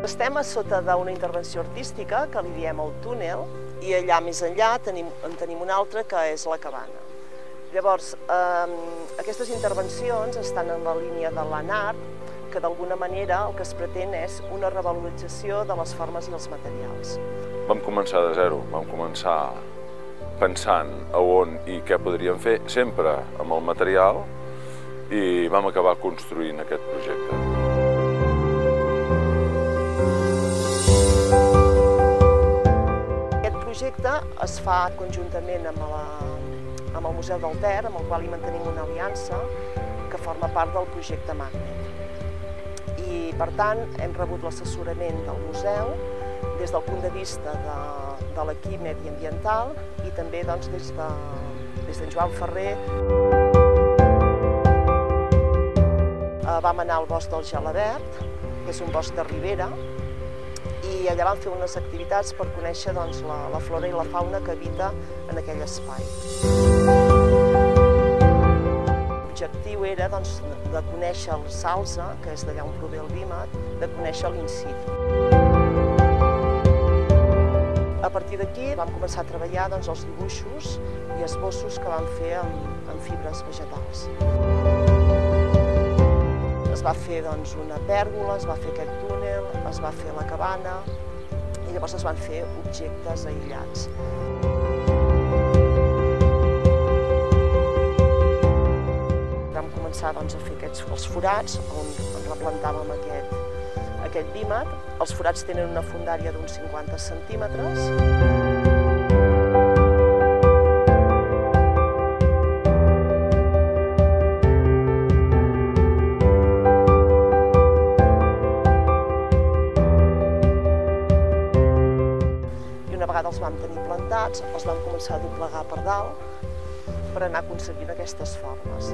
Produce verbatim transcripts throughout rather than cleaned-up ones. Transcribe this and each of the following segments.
Estem a sota d'una intervenció artística que li diem el túnel i allà més enllà tenim, en tenim una altra que és la cabana. Llavors, eh, aquestes intervencions estan en la línia de l'anart, que d'alguna manera el que es pretén és una revalorització de les formes i els materials. Vam començar de zero, vam començar pensant a on i què podríem fer, sempre amb el material, i vam acabar construint aquest projecte. Aquest projecte es fa conjuntament amb, la, amb el Museu del Ter, amb el qual hi mantenim una aliança que forma part del projecte Magnet. I, per tant, hem rebut l'assessorament del museu des del punt de vista de, de l'equip mediambiental i també doncs, des de des d'en Joan Ferrer. Vam anar al bosc del Gelabert, que és un bosc de ribera, i allà vam fer unes activitats per conèixer doncs, la, la flora i la fauna que habita en aquell espai. L'objectiu era doncs, de conèixer el salze, que és d'allà on prové el vímet, de conèixer l'in situ. A partir d'aquí vam començar a treballar doncs, els dibuixos i esbossos que vam fer amb, amb fibres vegetals. Es va fer doncs, una pèrgola, es va fer aquest túnel, es va fer la cabana i llavors es van fer objectes aïllats. Vam començar doncs, a fer aquests, els forats on, on replantàvem aquest, aquest vímet. Els forats tenen una fondària d'uns cinquanta centímetres. I una vegada els vam tenir plantats, els vam començar a doblegar per dalt per anar aconseguint aquestes formes.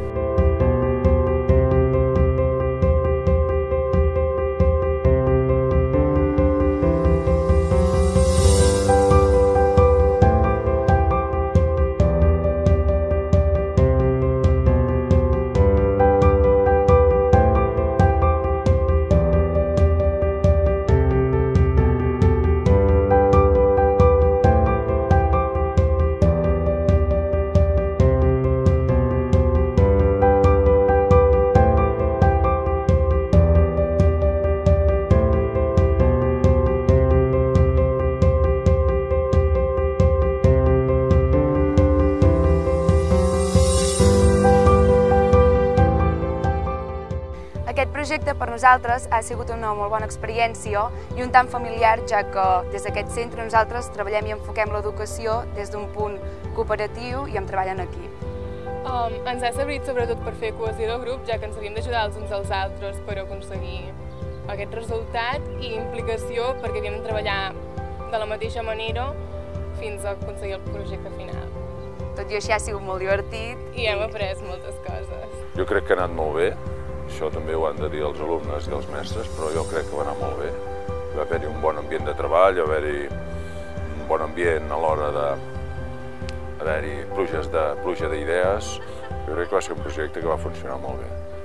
Aquest projecte per nosaltres ha sigut una molt bona experiència i un tant familiar, ja que des d'aquest centre nosaltres treballem i enfoquem l'educació des d'un punt cooperatiu i amb treball en equip. Um, ens ha servit sobretot per fer cohesió de grup, ja que ens havíem d'ajudar els uns als altres per aconseguir aquest resultat i implicació perquè havíem de treballar de la mateixa manera fins a aconseguir el projecte final. Tot i així ha sigut molt divertit. I hem après moltes coses. Jo crec que ha anat molt bé. Això també ho han de dir els alumnes i els mestres, però jo crec que va anar molt bé. Va haver-hi un bon ambient de treball, va haver-hi un bon ambient a l'hora de haver-hi pluja d'idees. Jo crec que va ser un projecte que va funcionar molt bé.